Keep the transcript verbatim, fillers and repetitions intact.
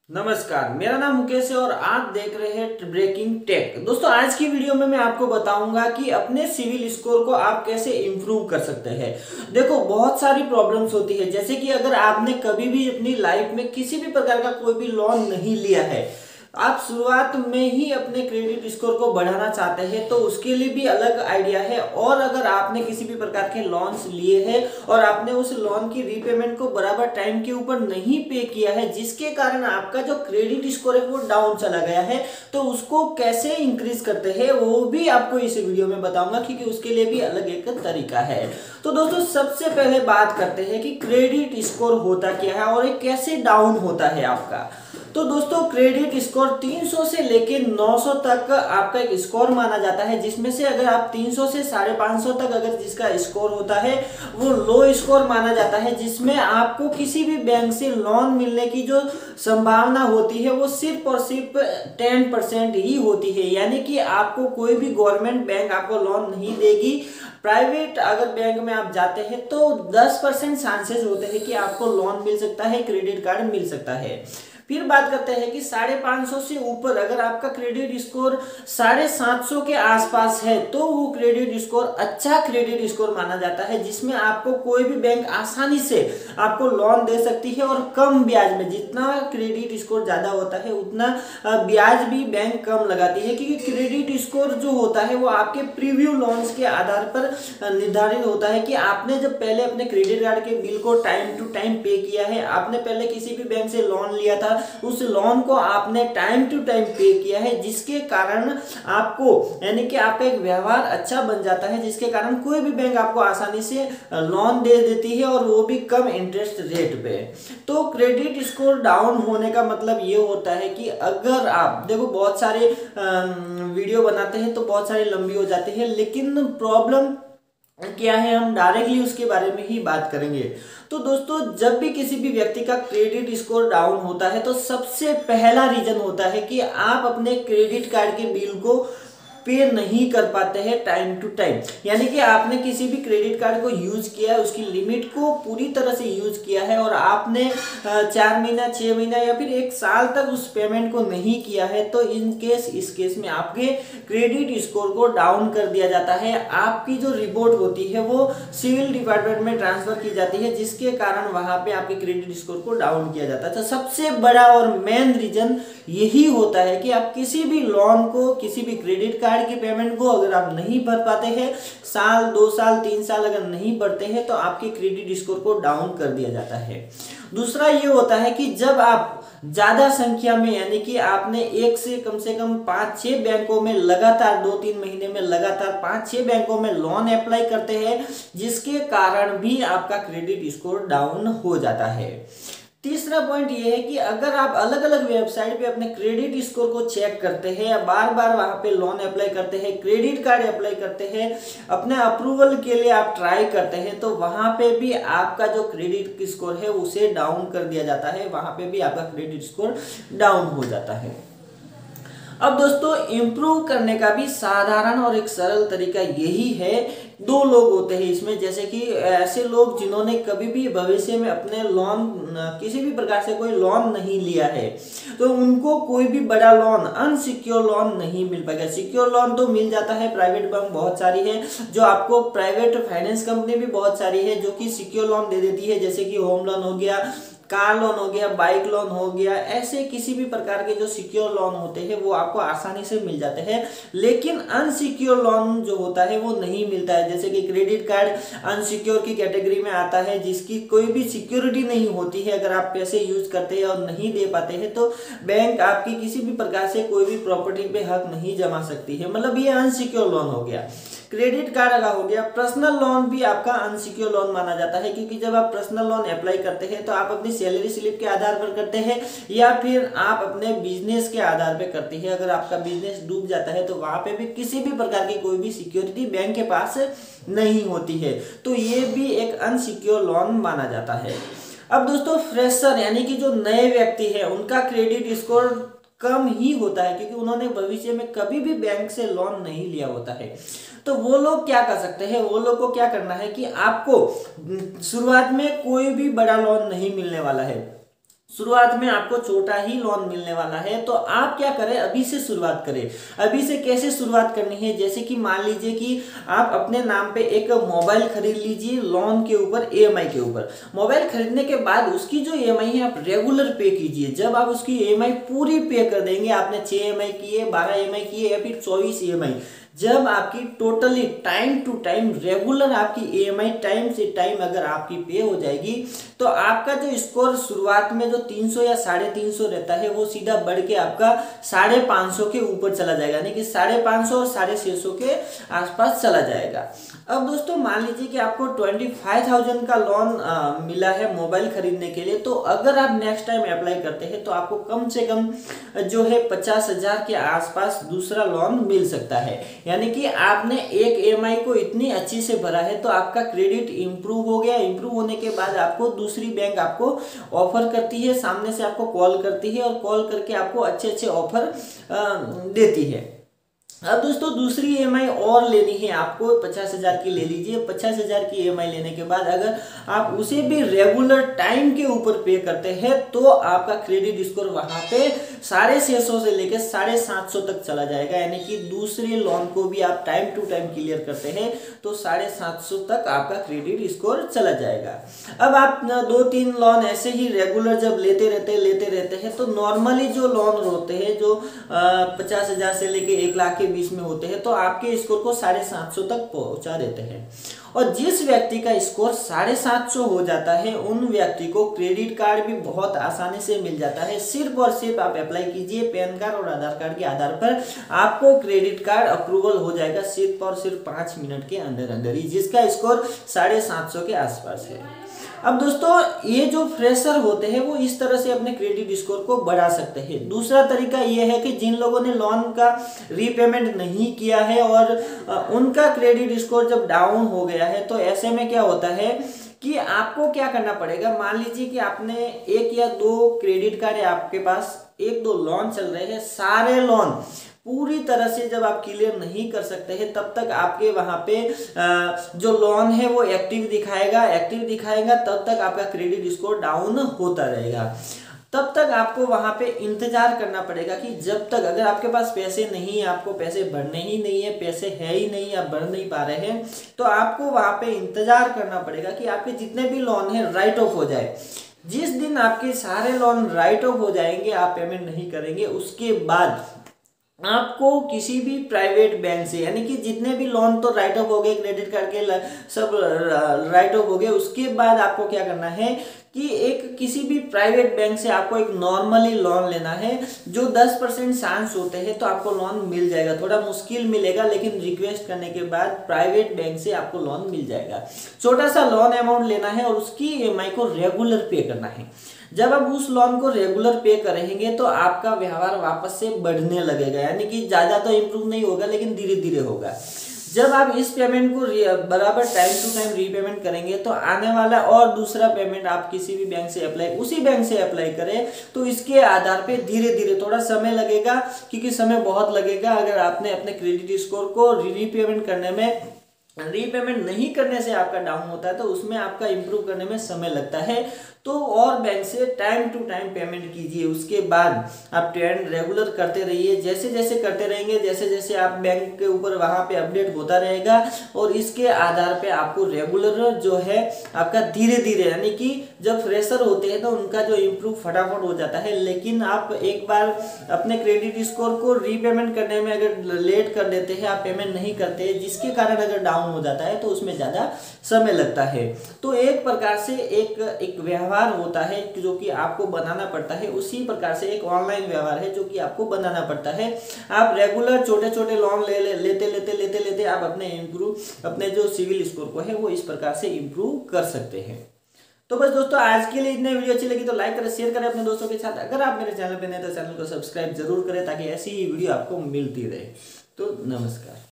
नमस्कार, मेरा नाम मुकेश है और आप देख रहे हैं ब्रेकिंग टेक। दोस्तों, आज की वीडियो में मैं आपको बताऊंगा कि अपने सिविल स्कोर को आप कैसे इंप्रूव कर सकते हैं। देखो, बहुत सारी प्रॉब्लम्स होती है, जैसे कि अगर आपने कभी भी अपनी लाइफ में किसी भी प्रकार का कोई भी लोन नहीं लिया है, आप शुरुआत में ही अपने क्रेडिट स्कोर को बढ़ाना चाहते हैं तो उसके लिए भी अलग आइडिया है। और अगर आपने किसी भी प्रकार के लोन्स लिए हैं और आपने उस लोन की रीपेमेंट को बराबर टाइम के ऊपर नहीं पे किया है, जिसके कारण आपका जो क्रेडिट स्कोर है वो डाउन चला गया है, तो उसको कैसे इंक्रीज करते हैं वो भी आपको इस वीडियो में बताऊंगा, क्योंकि उसके लिए भी अलग एक तरीका है। तो दोस्तों, सबसे पहले बात करते हैं कि क्रेडिट स्कोर होता क्या है और ये कैसे डाउन होता है आपका। तो दोस्तों, क्रेडिट स्कोर तीन सौ से लेके नौ सौ तक आपका एक स्कोर माना जाता है, जिसमें से अगर आप तीन सौ से साढ़े पाँच सौ तक अगर जिसका स्कोर होता है वो लो स्कोर माना जाता है, जिसमें आपको किसी भी बैंक से लोन मिलने की जो संभावना होती है वो सिर्फ और सिर्फ टेन परसेंट ही होती है। यानी कि आपको कोई भी गवर्नमेंट बैंक आपको लोन नहीं देगी। प्राइवेट अगर बैंक में आप जाते हैं तो दस परसेंट चांसेस होते हैं कि आपको लोन मिल सकता है, क्रेडिट कार्ड मिल सकता है। फिर बात करते हैं कि साढ़े पाँच सौ से ऊपर अगर आपका क्रेडिट स्कोर साढ़े सात सौ के आसपास है तो वो क्रेडिट स्कोर अच्छा क्रेडिट स्कोर माना जाता है, जिसमें आपको कोई भी बैंक आसानी से आपको लोन दे सकती है और कम ब्याज में। जितना क्रेडिट स्कोर ज़्यादा होता है उतना ब्याज भी बैंक कम लगाती है, क्योंकि क्रेडिट स्कोर जो होता है वो आपके प्रीव्यू लोन्स के आधार पर निर्धारित होता है कि आपने जब पहले अपने क्रेडिट कार्ड के बिल को टाइम टू टाइम पे किया है, आपने पहले किसी भी बैंक से लोन लिया था, उस लोन को आपने टाइम टू टाइम पे किया है, जिसके कारण आपको यानी कि आपका एक व्यवहार अच्छा बन जाता है, जिसके कारण कोई भी बैंक आपको आसानी से लोन दे देती है और वो भी कम इंटरेस्ट रेट पे। तो क्रेडिट स्कोर डाउन होने का मतलब ये होता है कि अगर आप देखो, बहुत सारे वीडियो बनाते हैं तो बहुत सारी लंबी हो जाती है, लेकिन प्रॉब्लम क्या है हम डायरेक्टली उसके बारे में ही बात करेंगे। तो दोस्तों, जब भी किसी भी व्यक्ति का क्रेडिट स्कोर डाउन होता है तो सबसे पहला रीजन होता है कि आप अपने क्रेडिट कार्ड के बिल को पे नहीं कर पाते हैं टाइम टू टाइम। यानी कि आपने किसी भी क्रेडिट कार्ड को यूज किया है, उसकी लिमिट को पूरी तरह से यूज किया है और आपने चार महीना छह महीना या फिर एक साल तक उस पेमेंट को नहीं किया है, तो इन केस इस केस में आपके क्रेडिट स्कोर को डाउन कर दिया जाता है। आपकी जो रिपोर्ट होती है वो सिविल डिपार्टमेंट में ट्रांसफर की जाती है, जिसके कारण वहां पे आपके क्रेडिट स्कोर को डाउन किया जाता है। तो सबसे बड़ा और मेन रीजन यही होता है कि आप किसी भी लोन को, किसी भी क्रेडिट कार्ड की पेमेंट को अगर आप नहीं भर पाते हैं, साल दो साल तीन साल अगर नहीं भरते हैं, तो आपके क्रेडिट स्कोर को डाउन कर दिया जाता है। दूसरा ये होता है कि जब आप ज्यादा संख्या में, यानी कि आपने एक से कम से कम पांच छह बैंकों में लगातार दो तीन महीने में लगातार पांच छह बैंकों में लोन अप्लाई करते हैं, जिसके कारण भी आपका क्रेडिट स्कोर डाउन हो जाता है। तीसरा पॉइंट ये है कि अगर आप अलग अलग वेबसाइट पे अपने क्रेडिट स्कोर को चेक करते हैं या बार बार वहां पे लोन अप्लाई करते हैं, क्रेडिट कार्ड अप्लाई करते हैं, अपने अप्रूवल के लिए आप ट्राई करते हैं, तो वहां पे भी आपका जो क्रेडिट स्कोर है उसे डाउन कर दिया जाता है, वहां पे भी आपका क्रेडिट स्कोर डाउन हो जाता है। अब दोस्तों, इम्प्रूव करने का भी साधारण और एक सरल तरीका यही है। दो लोग होते हैं इसमें, जैसे कि ऐसे लोग जिन्होंने कभी भी भविष्य में अपने लोन किसी भी प्रकार से कोई लोन नहीं लिया है, तो उनको कोई भी बड़ा लोन, अनसिक्योर लोन नहीं मिल पाएगा। सिक्योर लोन तो मिल जाता है, प्राइवेट बैंक बहुत सारी है, जो आपको प्राइवेट फाइनेंस कंपनी भी बहुत सारी है जो कि सिक्योर लोन दे देती है, जैसे कि होम लोन हो गया, कार लोन हो गया, बाइक लोन हो गया, ऐसे किसी भी प्रकार के जो सिक्योर लोन होते हैं वो आपको आसानी से मिल जाते हैं। लेकिन अनसिक्योर लोन जो होता है वो नहीं मिलता है, जैसे कि क्रेडिट कार्ड अनसिक्योर की कैटेगरी में आता है, जिसकी कोई भी सिक्योरिटी नहीं होती है। अगर आप पैसे यूज करते हैं और नहीं दे पाते हैं तो बैंक आपकी किसी भी प्रकार से कोई भी प्रॉपर्टी पे हक नहीं जमा सकती है, मतलब ये अनसिक्योर लोन हो गया। क्रेडिट कार्ड का हो गया। पर्सनल लोन भी आपका अनसिक्योर लोन माना जाता है, क्योंकि जब आप पर्सनल लोन अप्लाई करते हैं तो आप अपनी सैलरी स्लिप के आधार पर करते हैं या फिर आप अपने बिजनेस के आधार पर करते हैं। अगर आपका बिजनेस डूब जाता है तो वहां पे भी किसी भी प्रकार की कोई भी सिक्योरिटी बैंक के पास नहीं होती है, तो ये भी एक अनसिक्योर लोन माना जाता है। अब दोस्तों, फ्रेशर यानी कि जो नए व्यक्ति है उनका क्रेडिट स्कोर कम ही होता है, क्योंकि उन्होंने भविष्य में कभी भी बैंक से लोन नहीं लिया होता है। तो वो लोग क्या कर सकते हैं, वो लोग को क्या करना है कि आपको शुरुआत में कोई भी बड़ा लोन नहीं मिलने वाला है। शुरुआत में आपको छोटा ही लोन मिलने वाला है। तो आप क्या करें, अभी से शुरुआत करें। अभी से कैसे शुरुआत करनी है, जैसे कि मान लीजिए कि आप अपने नाम पे एक मोबाइल खरीद लीजिए लोन के ऊपर, ईएमआई के ऊपर। मोबाइल खरीदने के बाद उसकी जो ईएमआई है आप रेगुलर पे कीजिए। जब आप उसकी ईएमआई पूरी पे कर देंगे, आपने छह ईएमआई किए, बारह ईएमआई किए या फिर चौबीस ईएमआई, जब आपकी totally time to time regular आपकी ईएमआई टाइम से टाइम अगर आपकी पे हो जाएगी, तो आपका जो स्कोर शुरुआत में जो तीन सौ या साढ़े तीन सौ रहता है वो सीधा बढ़ के आपका साढ़े पाँच सौ के ऊपर चला जाएगा, यानी कि साढ़े पाँच सौ और साढ़े छः सौ के आसपास चला जाएगा। अब दोस्तों मान लीजिए कि आपको ट्वेंटी फाइव थाउजेंड का लोन आ, मिला है मोबाइल खरीदने के लिए, तो अगर आप नेक्स्ट टाइम अप्लाई करते हैं तो आपको कम से कम जो है पचास हजार के आसपास दूसरा लोन मिल सकता है। यानी कि आपने एक ईएमआई को इतनी अच्छी से भरा है तो आपका क्रेडिट इंप्रूव हो गया। इंप्रूव होने के बाद आपको दूसरी बैंक आपको ऑफर करती है, सामने से आपको कॉल करती है और कॉल करके आपको अच्छे अच्छे ऑफर देती है। अब दोस्तों दूसरी ईएमआई और लेनी है आपको, पचास हजार की ले लीजिए। पचास हजार की ईएमआई लेने के बाद अगर आप उसे भी रेगुलर टाइम के ऊपर पे करते हैं तो आपका क्रेडिट स्कोर वहां पे साढ़े छह सौ से लेकर साढ़े सात सौ तक चला जाएगा। यानी कि दूसरे लोन को भी आप टाइम टू टाइम क्लियर करते हैं तो साढ़े सात सौ तक आपका क्रेडिट स्कोर चला जाएगा। अब आप दो तीन लोन ऐसे ही रेगुलर जब लेते रहते लेते रहते हैं तो नॉर्मली जो लोन होते हैं जो पचास हजार से लेके एक लाख के बीच में होते हैं तो आपके स्कोर को साढ़े सात सौ तक पहुंचा देते हैं। और जिस व्यक्ति का स्कोर साढ़े सात सौ हो जाता है उन व्यक्ति को क्रेडिट कार्ड भी बहुत आसानी से मिल जाता है। सिर्फ और सिर्फ आप अप्लाई कीजिए, पैन कार्ड और आधार कार्ड के आधार पर आपको क्रेडिट कार्ड अप्रूवल हो जाएगा सिर्फ और सिर्फ पाँच मिनट के अंदर अंदर ही, जिसका स्कोर साढ़े सात सौ के आसपास है। अब दोस्तों ये जो फ्रेशर होते हैं वो इस तरह से अपने क्रेडिट स्कोर को बढ़ा सकते हैं। दूसरा तरीका ये है कि जिन लोगों ने लोन का रीपेमेंट नहीं किया है और उनका क्रेडिट स्कोर जब डाउन हो गया है तो ऐसे में क्या होता है कि आपको क्या करना पड़ेगा। मान लीजिए कि आपने एक या दो क्रेडिट कार्ड है आपके पास, एक दो लोन चल रहे हैं, सारे लोन पूरी तरह से जब आप क्लियर नहीं कर सकते हैं तब तक आपके वहां पे जो लोन है वो एक्टिव दिखाएगा एक्टिव दिखाएगा तब तक आपका क्रेडिट स्कोर डाउन होता रहेगा। तब तक आपको वहां पे इंतजार करना पड़ेगा कि जब तक, अगर आपके पास पैसे नहीं है, आपको पैसे भरने ही नहीं है, पैसे है ही नहीं, आप भर नहीं पा रहे हैं, तो आपको वहां पे इंतजार करना पड़ेगा कि आपके जितने भी लोन है राइट ऑफ हो जाए। जिस दिन आपके सारे लोन राइट ऑफ हो जाएंगे, आप पेमेंट नहीं करेंगे, उसके बाद आपको किसी भी प्राइवेट बैंक से, यानी कि जितने भी लोन तो राइट ऑफ हो गए, क्रेडिट कार्ड के सब राइट ऑफ हो गए, उसके बाद आपको क्या करना है कि एक किसी भी प्राइवेट बैंक से आपको एक नॉर्मली लोन लेना है जो दस परसेंट चांस होते हैं तो आपको लोन मिल जाएगा। थोड़ा मुश्किल मिलेगा लेकिन रिक्वेस्ट करने के बाद प्राइवेट बैंक से आपको लोन मिल जाएगा। छोटा सा लोन अमाउंट लेना है और उसकी ईएमआई को रेगुलर पे करना है। जब आप उस लोन को रेगुलर पे करेंगे तो आपका व्यवहार वापस से बढ़ने लगेगा, यानी कि ज्यादा तो इम्प्रूव नहीं होगा लेकिन धीरे धीरे होगा। जब आप इस पेमेंट को बराबर टाइम टू टाइम रीपेमेंट करेंगे तो आने वाला और दूसरा पेमेंट आप किसी भी बैंक से अप्लाई उसी बैंक से अप्लाई करें तो इसके आधार पे धीरे धीरे, थोड़ा समय लगेगा क्योंकि समय बहुत लगेगा। अगर आपने अपने क्रेडिट स्कोर को रीपेमेंट करने में, रीपेमेंट नहीं करने से आपका डाउन होता है तो उसमें आपका इंप्रूव करने में समय लगता है। तो और बैंक से टाइम टू टाइम पेमेंट कीजिए, उसके बाद आप ट्रेंड रेगुलर करते रहिए। जैसे जैसे करते रहेंगे, जैसे जैसे आप बैंक के ऊपर वहां पे अपडेट होता रहेगा और इसके आधार पे आपको रेगुलर जो है आपका धीरे धीरे, यानी कि जब फ्रेशर होते हैं तो उनका जो इम्प्रूव फटाफट हो जाता है। लेकिन आप एक बार अपने क्रेडिट स्कोर को रीपेमेंट करने में अगर लेट कर देते हैं, आप पेमेंट नहीं करते, जिसके कारण अगर डाउन हो जाता है तो उसमें ज्यादा समय लगता है। तो एक प्रकार से एक एक व्यवहार होता है जो कि आपको बनाना पड़ता है, उसी प्रकार से एक ऑनलाइन व्यवहार है जो कि आपको बनाना पड़ता है। आप रेगुलर छोटे छोटे लोन ले, ले लेते लेते लेते लेते आप अपने इम्प्रूव अपने जो सिविल स्कोर को है वो इस प्रकार से इम्प्रूव कर सकते हैं। तो बस दोस्तों आज के लिए इतने। वीडियो अच्छी लगी तो लाइक करें, शेयर करें अपने दोस्तों के साथ। अगर आप मेरे चैनल पर नए तो चैनल को सब्सक्राइब जरूर करें ताकि ऐसी ही वीडियो आपको मिलती रहे। तो नमस्कार।